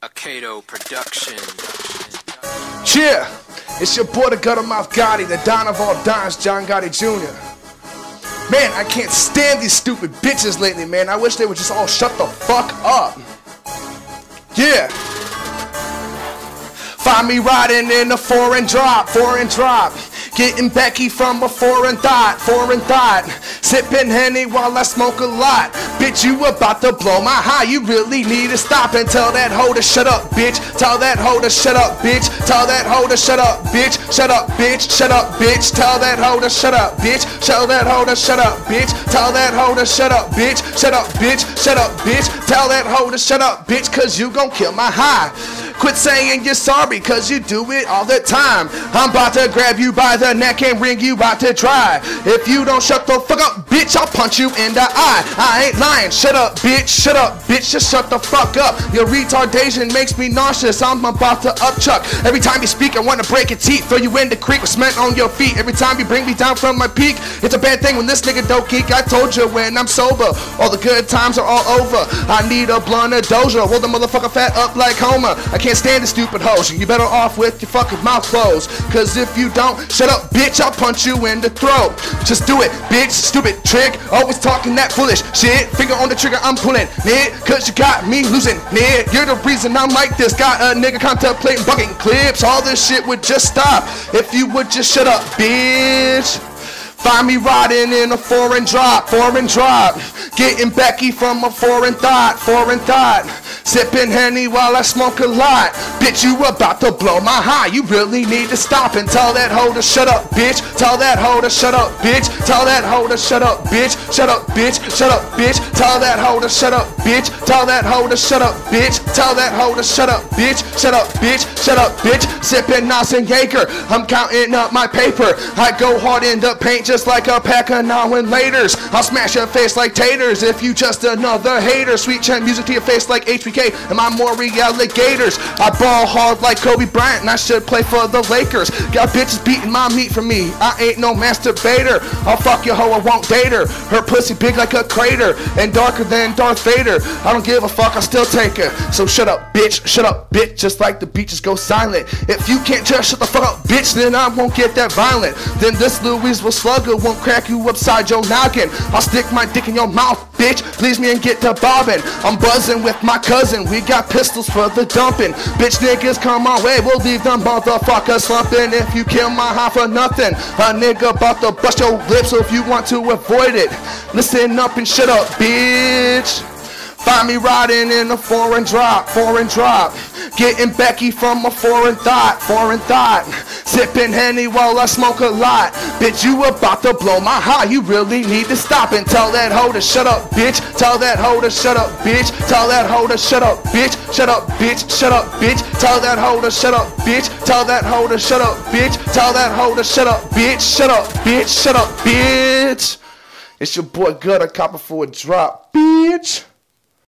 A Kato production. Yeah, it's your boy, the Guttermouth Gotti, the Don of all Dons, John Gotti Jr. Man, I can't stand these stupid bitches lately, man. I wish they would just all shut the fuck up. Yeah. Find me riding in a foreign drop. Getting Becky from a foreign thought. Sipping Henny while I smoke a lot. Bitch, you about to blow my high. You really need to stop and tell that hoe to shut up, bitch. Tell that hoe to shut up, bitch. Tell that hoe to shut up, bitch. Shut up, bitch. Shut up, bitch. Tell that hoe to shut up, bitch. Tell that hoe to shut up, bitch. Tell that hoe to shut up, bitch. Shut up, bitch. Shut up, bitch. Tell that hoe to shut up, bitch, cause you gon' kill my high. Quit saying you're sorry, cause you do it all the time. I'm about to grab you by the neck and bring you out to dry. If you don't shut the fuck up, bitch, I'll punch you in the eye. I ain't lying, shut up, bitch, just shut the fuck up. Your retardation makes me nauseous, I'm about to upchuck. Every time you speak, I wanna break your teeth, throw you in the creek with cement on your feet. Every time you bring me down from my peak, it's a bad thing when this nigga don't geek. I told you when I'm sober, all the good times are all over. I need a blunt, a doja, roll the motherfucker fat up like Homer. I can't stand the stupid hoes, you better off with your fucking mouth closed. Cause if you don't, shut up, bitch, I'll punch you in the throat. Just do it, bitch, stupid trick. Always talking that foolish shit. Finger on the trigger, I'm pulling it. Cause you got me losing it. You're the reason I'm like this. Got a nigga contemplating bucking clips. All this shit would just stop if you would just shut up, bitch. Find me riding in a foreign drop. Getting Becky from a foreign thought. Sipping Henny while I smoke a lot. Bitch, you about to blow my high. You really need to stop and tell that hoe to shut up, bitch. Tell that hoe to shut up, bitch. Tell that hoe to shut up, bitch. Shut up, bitch. Shut up, bitch. Tell that hoe to shut up, bitch. Tell that hoe to shut up, bitch. Tell that hoe to shut up, bitch. Shut up, bitch. Shut up, bitch. Sipping Nas and Jaeger. I'm counting up my paper. I go hard in the paint just like a pack of now and laters. I'll smash your face like taters if you just another hater. Sweet chin music to your face like HBK and my Maury alligators. I ball hard like Kobe Bryant and I should play for the Lakers. Got bitches beating my meat for me. I ain't no masturbator. I'll fuck your hoe, I won't date her. Her pussy big like a crater and darker than Darth Vader. I don't give a fuck, I'll still take her. So shut up, bitch. Shut up, bitch. Just like the beaches go silent. If you can't just shut the fuck up, bitch, then I won't get that violent. Then this Louisville slugger won't crack you upside your noggin. I'll stick my dick in your mouth, bitch. Please me and get to bobbing. I'm buzzing with my cousin. We got pistols for the dumping. Bitch niggas come our way, we'll leave them motherfuckers slumping. If you kill my high for nothing, a nigga about to bust your lips. So if you want to avoid it, listen up and shut up, bitch. Find me riding in a foreign drop. Getting Becky from a foreign thought. Sipping Henny while I smoke a lot. Bitch, you about to blow my high. You really need to stop and tell that hoe to shut up, bitch. Tell that hoe to shut up, bitch. Tell that hoe to shut up, bitch. Shut up, bitch. Shut up, bitch. Tell that hoe to shut up, bitch. Tell that hoe to shut up, bitch. Tell that hoe to shut up, bitch. Shut up, bitch. Shut up, bitch. It's your boy Gutter, copper for a drop, bitch.